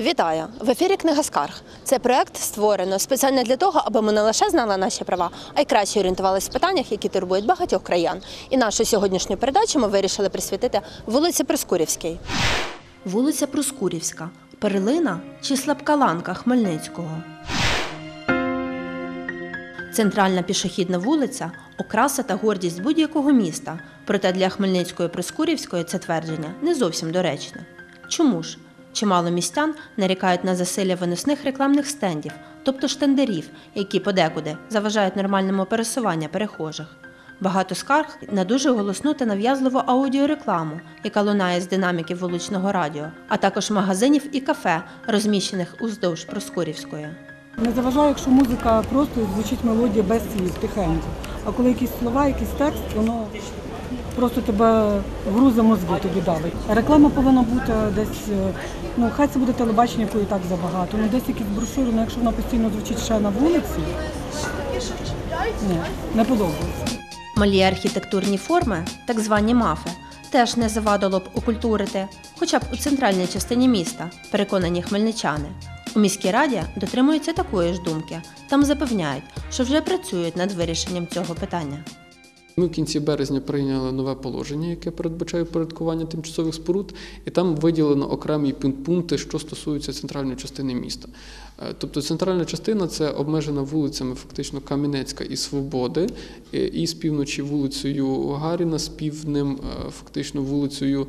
Вітаю! В ефірі «Книга скарг». Це проект створено спеціально для того, аби ми не лише знали наші права, а й краще орієнтувалися в питаннях, які турбують багатьох краян. І нашу сьогоднішню передачу ми вирішили присвятити вулиці Проскурівській. Вулиця Проскурівська – перлина чи слабка ланка Хмельницького? Центральна пішохідна вулиця – окраса та гордість будь-якого міста. Проте для Хмельницької Проскурівської це твердження не зовсім доречне. Чому ж? Чимало містян нарікають на засилля виносних рекламних стендів, тобто штендерів, які подекуди заважають нормальному пересуванню перехожих. Багато скарг на дуже голосну та нав'язливу аудіорекламу, яка лунає з динаміків вуличного радіо, а також магазинів і кафе, розміщених уздовж Проскурівської. Не заважає, якщо музика просто звучить мелодія без слів, тихенько. А коли якісь слова, якийсь текст, воно просто тебе грузе мозги тобі давить. Реклама повинна бути десь, хай це буде телебачення, якої і так забагато, десь якісь брошури, якщо вона постійно звучить ще на вулиці, ні, не подобається. Малі архітектурні форми, так звані мафи, теж не завадило б окультурити, хоча б у центральній частині міста, переконані хмельничани. У міській раді дотримуються такої ж думки. Там запевняють, що вже працюють над вирішенням цього питання. Ми в кінці березня прийняли нове положення, яке передбачає упорядкування тимчасових споруд, і там виділено окремі пункти, що стосуються центральної частини міста. Тобто центральна частина – це обмежена вулицями фактично Кам'янецька і Свободи, і з півночі вулицею Гагаріна, з півднем фактично вулицею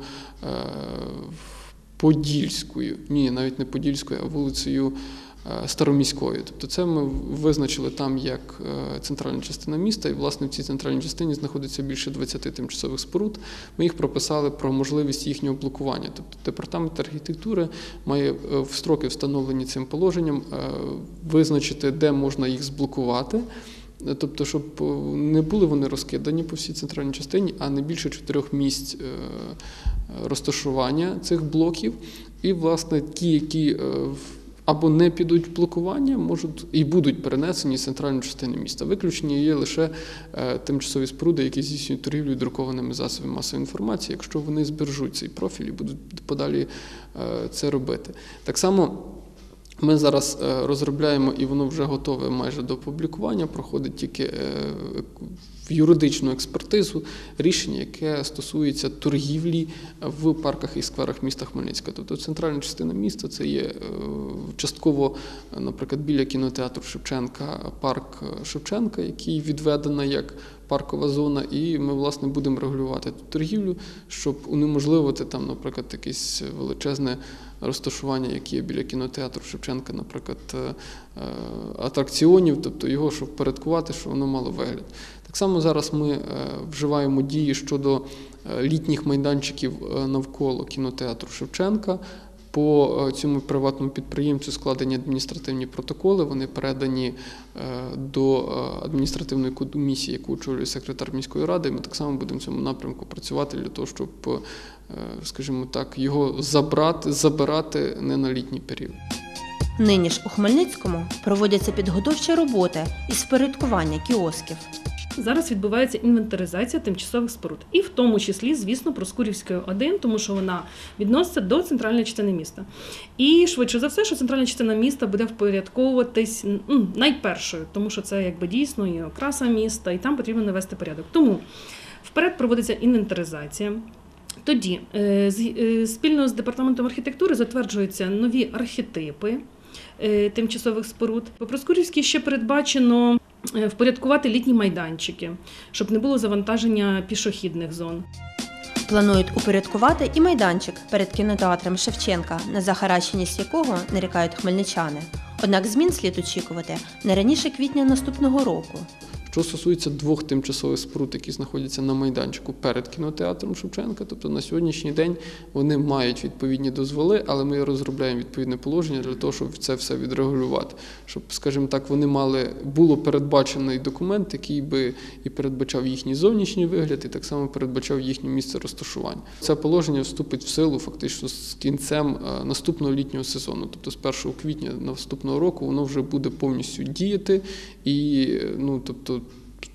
Подільською. Ні, навіть не Подільською, а вулицею Староміською. Тобто це ми визначили там як центральна частина міста, і, власне, в цій центральній частині знаходиться більше 20 тимчасових споруд. Ми їх прописали про можливість їхнього блокування. Тобто департамент архітектури має в строки, встановлені цим положенням, визначити, де можна їх зблокувати. Тобто, щоб не були вони розкидані по всій центральній частині, а не більше 4 місць розташування цих блоків. І, власне, ті, які або не підуть в блокування, можуть і будуть перенесені з центральної частини міста. Виключені є лише тимчасові споруди, які здійснюють торгівлю друкованими засобами масової інформації, якщо вони збережуть цей профіль і будуть подалі це робити. Так само ми зараз розробляємо, і воно вже готове майже до опублікування, проходить тільки в юридичну експертизу рішення, яке стосується торгівлі в парках і скверах міста Хмельницька. Тобто центральна частина міста – це є частково, наприклад, біля кінотеатру Шевченка, парк Шевченка, який відведено як паркова зона, і ми, власне, будемо регулювати ту торгівлю, щоб унеможливити там, наприклад, якесь величезне розташування, яке є біля кінотеатру Шевченка, наприклад, атракціонів, тобто його, щоб порядкувати, щоб воно мало вигляд. Так само зараз ми вживаємо дії щодо літніх майданчиків навколо кінотеатру Шевченка. По цьому приватному підприємцю складені адміністративні протоколи, вони передані до адміністративної комісії, яку очолює секретар міської ради. Ми так само будемо в цьому напрямку працювати для того, щоб, скажімо так, його забирати не на літній період. Нині ж у Хмельницькому проводяться підготовчі роботи із впорядкування кіосків. Зараз відбувається інвентаризація тимчасових споруд. І в тому числі, звісно, Проскурівської 1, тому що вона відноситься до центральної частини міста. І швидше за все, що центральна частина міста буде впорядковуватись найпершою, тому що це якби дійсно є окраса міста, і там потрібно навести порядок. Тому вперед проводиться інвентаризація. Тоді спільно з департаментом архітектури затверджуються нові архетипи тимчасових споруд. По Проскурівській ще передбачено впорядкувати літні майданчики, щоб не було завантаження пішохідних зон. Планують упорядкувати і майданчик перед кінотеатром Шевченка, на захаращеність якого нарікають хмельничани. Однак змін слід очікувати не раніше квітня наступного року. Що стосується 2 тимчасових споруд, які знаходяться на майданчику перед кінотеатром Шевченка, тобто на сьогоднішній день вони мають відповідні дозволи, але ми розробляємо відповідне положення для того, щоб це все відрегулювати. Щоб, скажімо так, було передбачений документ, який би і передбачав їхній зовнішній вигляд, і так само передбачав їхнє місце розташування. Це положення вступить в силу фактично з кінцем наступного літнього сезону, тобто з 1 квітня наступного року воно вже буде повністю діяти і, тобто,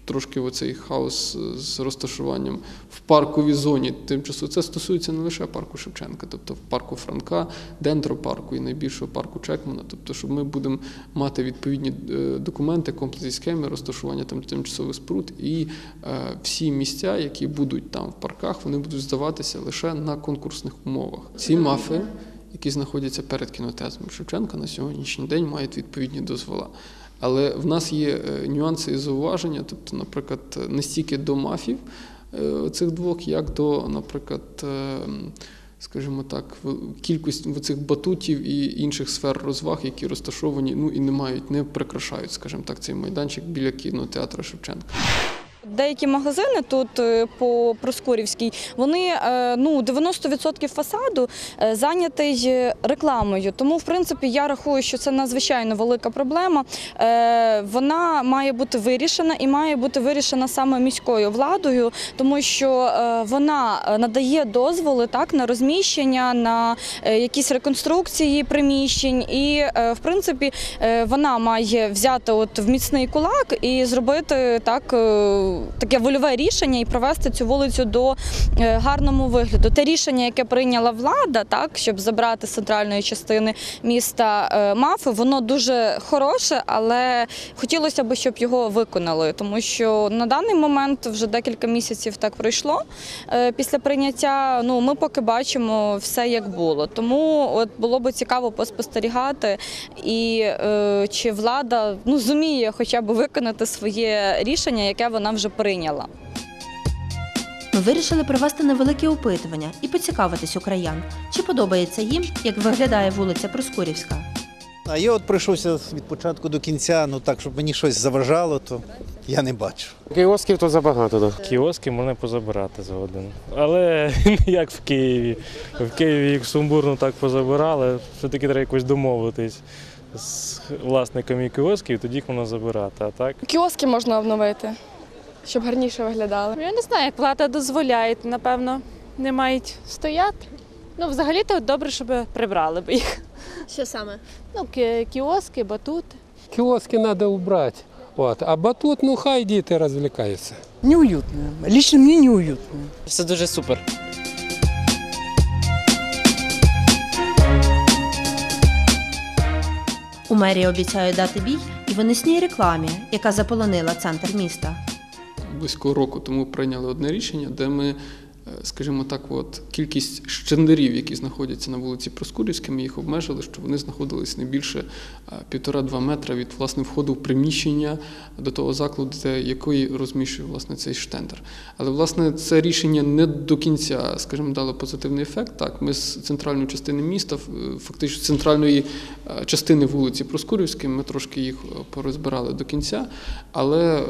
трошки оцей хаос з розташуванням в парковій зоні тимчасово. Це стосується не лише парку Шевченка, тобто в парку Франка, Дендропарку і найбільшого парку Чекмана. Тобто, що ми будемо мати відповідні документи, комплексні схеми розташування там тимчасових споруд, і всі місця, які будуть там в парках, вони будуть здаватися лише на конкурсних умовах. Ці МАФи, які знаходяться перед кінотеатром Шевченка, на сьогоднішній день мають відповідні дозвола. Але в нас є нюанси і зауваження, тобто, наприклад, не стільки до МАФів цих двох, як до, наприклад, скажімо так, кількість цих батутів і інших сфер розваг, які розташовані, і не прикрашають, скажімо так, цей майданчик біля кінотеатру Шевченка. Деякі магазини тут по Проскурівській, вони 90% фасаду зайнятий рекламою. Тому, в принципі, я рахую, що це надзвичайно велика проблема. Вона має бути вирішена і має бути вирішена саме міською владою, тому що вона надає дозволи на розміщення, на якісь реконструкції приміщень. І, в принципі, вона має взяти в міцний кулак і зробити таке вольове рішення і привести цю вулицю до гарного вигляду. Те рішення, яке прийняла влада, щоб забрати з центральної частини міста МАФи, воно дуже хороше, але хотілося б, щоб його виконали, тому що на даний момент вже декілька місяців так пройшло після прийняття. Ми поки бачимо все, як було. Тому було б цікаво поспостерігати, і чи влада зуміє хоча б виконати своє рішення, яке вона вже прийняла. Ми вирішили провести невелике опитування і поцікавитись у краян, чи подобається їм, як виглядає вулиця Проскурівська. А я прийшовся від початку до кінця, так, щоб мені щось заважало, то я не бачу. Кіосків то забагато, так. Кіоски можна позабирати за годину. Але не як в Києві. В Києві їх сумбурно так позабирали, все-таки треба якось домовитись з власниками кіосків, тоді їх можна забирати. А так? Кіоски можна обновити, щоб гарніше виглядали. Я не знаю, як влада дозволяє, напевно, не мають стояти. Взагалі-то добре, щоб прибрали б їх. Що саме? Кіоски, батути. Киоски надо убрать, а батут, хай діти розвлікаються. Неуютно. Лично мені неуютно. Все дуже супер. У мерії обіцяють дати бій і виносній рекламі, яка заполонила центр міста. Близько року тому прийняли одне рішення, де ми, скажімо так, кількість штендерів, які знаходяться на вулиці Проскурівській, ми їх обмежили, що вони знаходились не більше 1,5-2 метра від входу в приміщення до того закладу, який розміщує цей штендер. Але це рішення не до кінця, скажімо, дало позитивний ефект. Так, ми з центральної частини міста, фактично з центральної частини вулиці Проскурівської, ми трошки їх порозбирали до кінця, але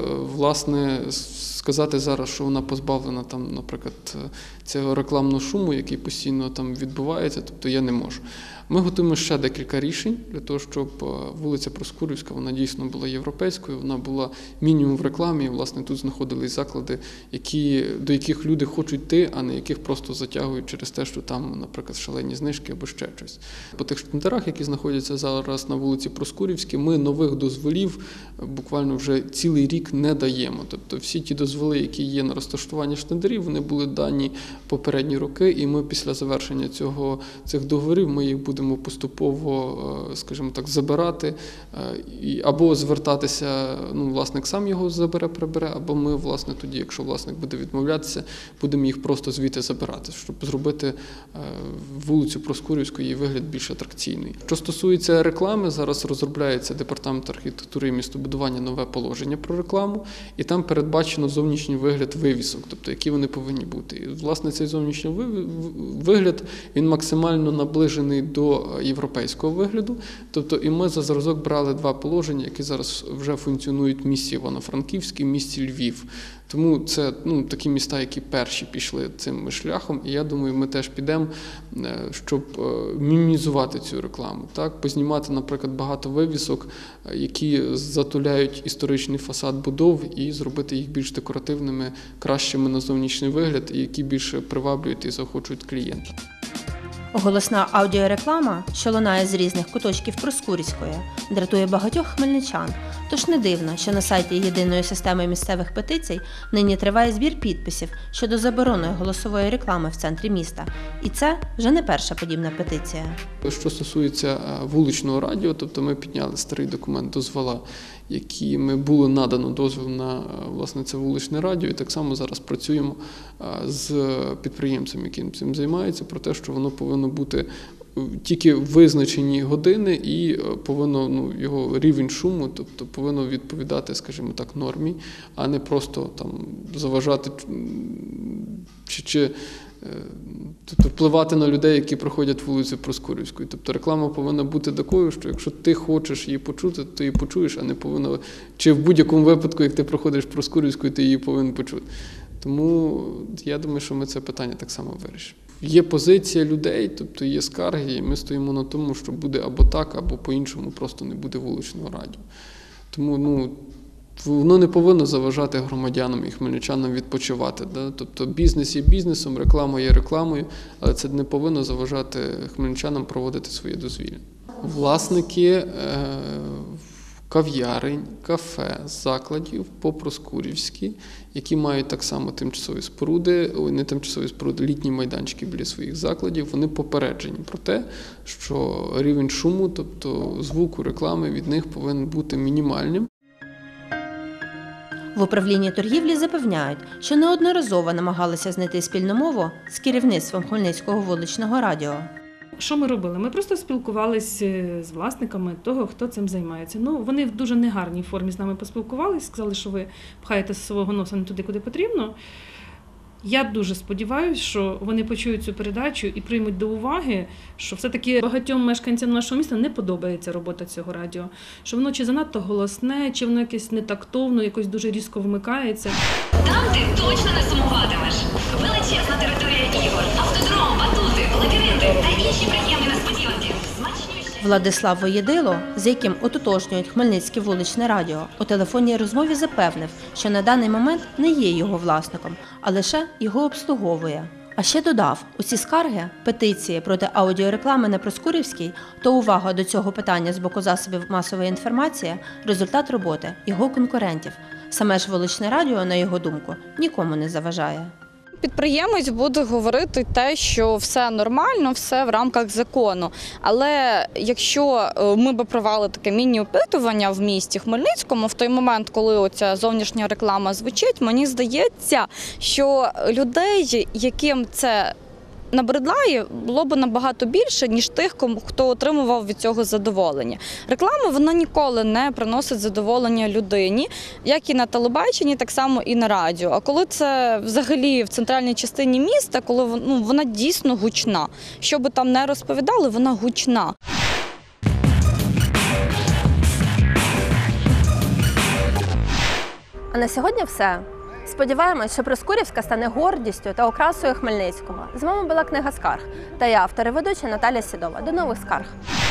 сказати зараз, що вона позбавлена наприклад, цього рекламного шуму, який постійно там відбувається, тобто я не можу. Ми готуємо ще декілька рішень для того, щоб вулиця Проскурівська, вона дійсно була європейською, вона була мінімум в рекламі, і, тут знаходились заклади, до яких люди хочуть йти, а не яких просто затягують через те, що там, наприклад, шалені знижки або ще щось. По тих штендерах, які знаходяться зараз на вулиці Проскурівській, ми нових дозволів буквально вже цілий рік не даємо. Тобто всі ті дозволи, які є на розташування штендерів, вони були дані попередні роки, і ми після завершення цих договорів, ми їх будемо поступово, скажімо так, забирати, або звертатися, власник сам його забере, прибере, або ми, тоді, якщо власник буде відмовлятися, будемо їх просто звідти забирати, щоб зробити вулицю Проскурівську, її вигляд більш атракційний. Що стосується реклами, зараз розробляється Департамент архітектури і містобудування нове положення про рекламу, і там передбачено зовнішній вигляд вивісок, тобто які вони повинні бути. І, цей зовнішній вигляд, він максимально наближений до європейського вигляду. Тобто і ми за зразок брали два положення, які зараз вже функціонують в місті Івано-Франківськ і в місті Львів. Тому це такі міста, які перші пішли цим шляхом, і я думаю, ми теж підемо, щоб мінімізувати цю рекламу. Познімати, наприклад, багато вивісок, які затуляють історичний фасад будов, і зробити їх більш декоративними, кращими на зовнішній вигляд, і які більше приваблюють і заохочують клієнта. Голосна аудіореклама, що лунає з різних куточків Проскурівської, дратує багатьох хмельничан. Тож не дивно, що на сайті Єдиної системи місцевих петицій нині триває збір підписів щодо заборони голосової реклами в центрі міста. І це вже не перша подібна петиція. Що стосується вуличного радіо, тобто ми підняли старий документ дозвола, якими було надано дозвіл на, власне, це вуличне радіо, і так само зараз працюємо з підприємцем, яким цим займається, про те, що воно повинно бути тільки визначені години і повинно, його рівень шуму, тобто повинно відповідати, скажімо так, нормі, а не просто там заважати чи тобто впливати на людей, які проходять вулицю Проскурівської. Тобто реклама повинна бути такою, що якщо ти хочеш її почути, то ти її почуєш, а не повинна, чи в будь-якому випадку, як ти проходиш Проскурівською, ти її повинен почути. Тому я думаю, що ми це питання так само вирішимо. Є позиція людей, тобто є скарги, і ми стоїмо на тому, що буде або так, або по-іншому, просто не буде вуличного радіо. Тому, воно не повинно заважати громадянам і хмельничанам відпочивати. Да? Тобто бізнес є бізнесом, реклама є рекламою, але це не повинно заважати хмельничанам проводити своє дозвілля. Власники кав'ярень, кафе, закладів по Проскурівській, які мають так само тимчасові споруди, не тимчасові споруди, літні майданчики біля своїх закладів, вони попереджені про те, що рівень шуму, тобто звуку реклами від них повинен бути мінімальним. В управлінні торгівлі запевняють, що неодноразово намагалися знайти спільну мову з керівництвом Хмельницького вуличного радіо. Що ми робили? Ми просто спілкувалися з власниками того, хто цим займається. Вони в дуже негарній формі з нами поспілкувалися, сказали, що ви пхаєте свого носа не туди, куди потрібно. Я дуже сподіваюся, що вони почують цю передачу і приймуть до уваги, що все-таки багатьом мешканцям нашого міста не подобається робота цього радіо. Що воно чи занадто голосне, чи воно якесь нетактовно, якось дуже різко вмикається. Там ти точно не сумуватимеш. Величезна територія ігор, автодром, батути, лабіринти та інші приємні несподіванки. Владислав Воєдило, з яким ототожнюють Хмельницьке вуличне радіо, у телефонній розмові запевнив, що на даний момент не є його власником, а лише його обслуговує. А ще додав, усі скарги, петиції проти аудіореклами на Проскурівській, то увага до цього питання з боку засобів масової інформації – результат роботи його конкурентів. Саме ж вуличне радіо, на його думку, нікому не заважає. Підприємець буде говорити те, що все нормально, все в рамках закону. Але якщо ми б провели таке міні-опитування в місті Хмельницькому, в той момент, коли оця зовнішня реклама звучить, мені здається, що людей, яким це набридлає, було б набагато більше, ніж тих, хто отримував від цього задоволення. Реклама, вона ніколи не приносить задоволення людині, як і на телебаченні, так само і на радіо. А коли це взагалі в центральній частині міста, коли вона дійсно гучна. Що би там не розповідали, вона гучна. А на сьогодні все. Сподіваємось, що Проскурівська стане гордістю та окрасою Хмельницького. З вами була книга скарг та я, автор і ведуча Наталя Сідова. До нових скарг!